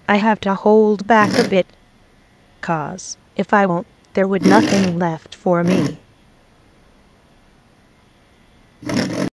I have to hold back a bit, 'cause if I won't, there would nothing left for me.